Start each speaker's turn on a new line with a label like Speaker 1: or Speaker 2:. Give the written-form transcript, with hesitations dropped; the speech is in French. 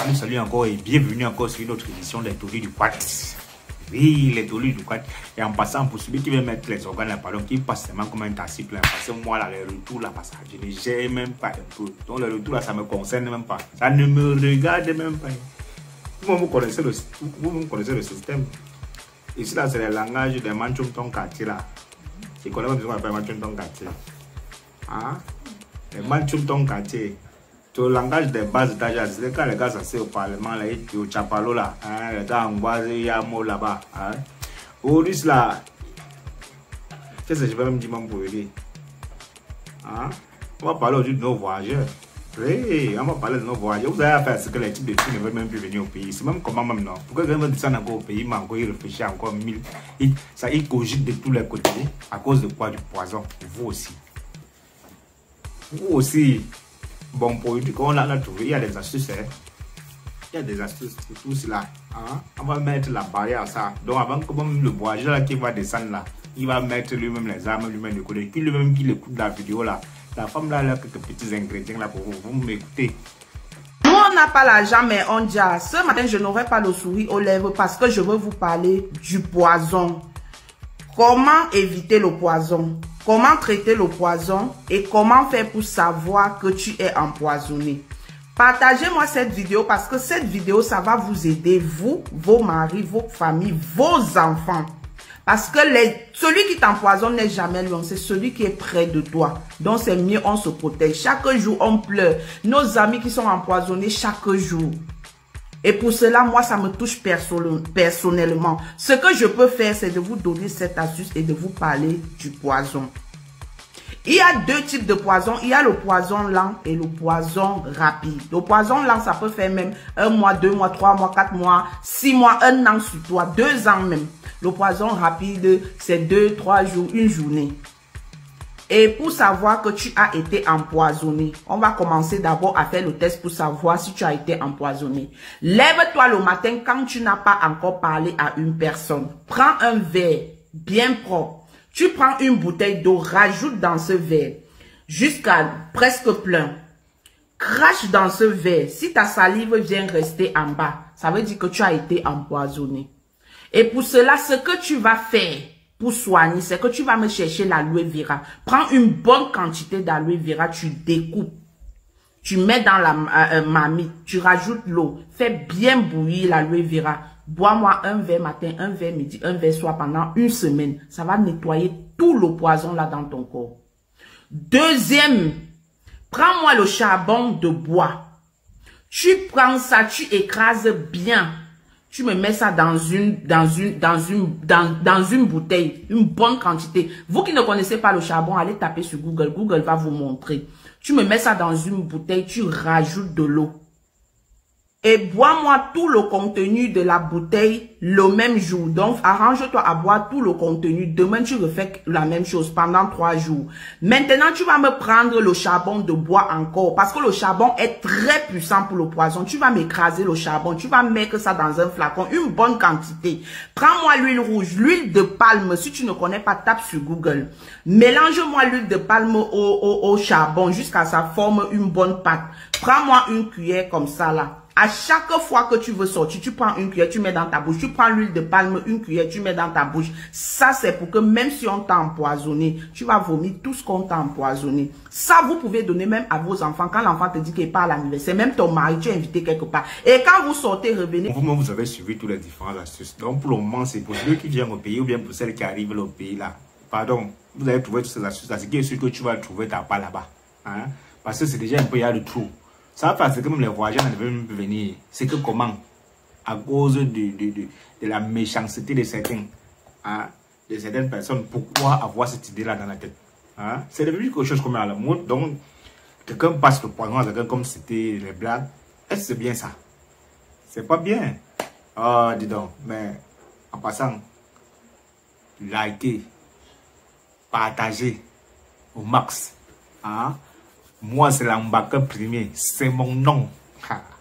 Speaker 1: Salut, salut encore et bienvenue encore sur une autre édition des Tolus du Quad. Oui, les Tolus du Quad. Et en passant, pour celui qui veut mettre les organes là, pardon, qui passe seulement comme un taxi plein. Parce que moi, là, les retours là, parce que je ne gère même pas un peu. Donc, les retours là, ça ne me concerne même pas. Ça ne me regarde même pas. Vous connaissez le système. Ici, là, c'est le langage des Manchum Tonkati là. Je connais pas ce qu'on appelle Manchum Tonkati. Hein? Les Manchum Tonkati. Le langage des bases d'âge, c'est quand les gars s'asseyent au Parlement, là, au Chapalo, là, hein, les gars angoissés, il y a un mot là-bas. Hein. Aujourd'hui, là, qu'est-ce que je vais même dire pour aider? Hein? On va parler aujourd'hui de nos voyageurs. Oui, on va parler de nos voyageurs. Vous avez affaire à ce que les types de filles ne veulent même plus venir au pays. C'est même comment même non. Pourquoi quelqu'un veut descendre encore au pays, mais encore il réfléchit encore mille. Il cogite de tous les côtés. À cause de quoi? Du poison. Vous aussi. Vous aussi. Bon, pour on a trouvé, il y a des astuces. Hein? Il y a des astuces pour tout cela. Hein? On va mettre la barrière à ça. Donc, avant que même le voyageur là, qui va descendre là, il va mettre lui-même les armes, lui-même de côté. Puis lui-même qui écoute la vidéo là. La femme là, elle a quelques petits ingrédients là pour vous. Vous m'écoutez.
Speaker 2: Nous, on n'a pas l'argent, mais on dit, ce matin, je n'aurai pas le sourire aux lèvres parce que je veux vous parler du poison. Comment éviter le poison? Comment traiter le poison et comment faire pour savoir que tu es empoisonné? Partagez-moi cette vidéo parce que cette vidéo, ça va vous aider, vous, vos maris, vos familles, vos enfants. Parce que celui qui t'empoisonne n'est jamais loin, c'est celui qui est près de toi. Donc c'est mieux, on se protège. Chaque jour, on pleure. Nos amis qui sont empoisonnés chaque jour. Et pour cela, moi, ça me touche personnellement. Ce que je peux faire, c'est de vous donner cette astuce et de vous parler du poison. Il y a deux types de poison. Il y a le poison lent et le poison rapide. Le poison lent, ça peut faire même 1 mois, 2 mois, 3 mois, 4 mois, 6 mois, 1 an sur toi, 2 ans même. Le poison rapide, c'est 2, 3 jours, une journée. Et pour savoir que tu as été empoisonné, on va commencer d'abord à faire le test pour savoir si tu as été empoisonné. Lève-toi le matin quand tu n'as pas encore parlé à une personne. Prends un verre bien propre. Tu prends une bouteille d'eau, rajoute dans ce verre jusqu'à presque plein. Crache dans ce verre. Si ta salive vient rester en bas, ça veut dire que tu as été empoisonné. Et pour cela, ce que tu vas faire pour soigner, c'est que tu vas me chercher l'aloe vera. Prends une bonne quantité d'aloe vera, tu découpes. Tu mets dans la marmite, tu rajoutes l'eau. Fais bien bouillir l'aloe vera. Bois-moi un verre matin, un verre midi, un verre soir pendant 1 semaine. Ça va nettoyer tout le poison là dans ton corps. Deuxième, prends-moi le charbon de bois. Tu prends ça, tu écrases bien. Tu me mets ça dans une bouteille, une bonne quantité. Vous qui ne connaissez pas le charbon, allez taper sur Google. Google va vous montrer. Tu me mets ça dans une bouteille, tu rajoutes de l'eau. Et bois-moi tout le contenu de la bouteille le même jour. Donc, arrange-toi à boire tout le contenu. Demain, tu refais la même chose pendant 3 jours. Maintenant, tu vas me prendre le charbon de bois encore. Parce que le charbon est très puissant pour le poison. Tu vas m'écraser le charbon. Tu vas mettre ça dans un flacon, une bonne quantité. Prends-moi l'huile rouge, l'huile de palme. Si tu ne connais pas, tape sur Google. Mélange-moi l'huile de palme au charbon jusqu'à ça forme une bonne pâte. Prends-moi une cuillère comme ça là. À chaque fois que tu veux sortir, tu prends une cuillère, tu mets dans ta bouche. Tu prends l'huile de palme, une cuillère, tu mets dans ta bouche. Ça, c'est pour que même si on t'a empoisonné, tu vas vomir tout ce qu'on t'a empoisonné. Ça, vous pouvez donner même à vos enfants. Quand l'enfant te dit qu'il n'est pas à l'anniversaire, même ton mari, tu es invité quelque part. Et quand vous sortez, revenez.
Speaker 1: Vous avez suivi tous les différents astuces. Donc, pour le moment, c'est pour ceux qui viennent au pays ou bien pour celles qui arrivent au pays là. Pardon, vous avez trouvé toutes ces astuces là. Ce qui est sûr que tu vas trouver ta part là-bas. Hein? Parce que c'est déjà un peu, il y a le trou. Ça va faire que même les voyageurs ne veulent même plus venir. C'est que comment? À cause de la méchanceté de certains, hein, de certaines personnes. Pourquoi avoir cette idée-là dans la tête? Hein? C'est devenu quelque chose comme à la mode. Donc, quelqu'un passe le poison à quelqu'un comme c'était les blagues. Est-ce que c'est bien ça? C'est pas bien. Oh, dis donc. Mais en passant, likez, partagez au max. Hein? Moi, c'est l'ambassadeur premier. C'est mon nom.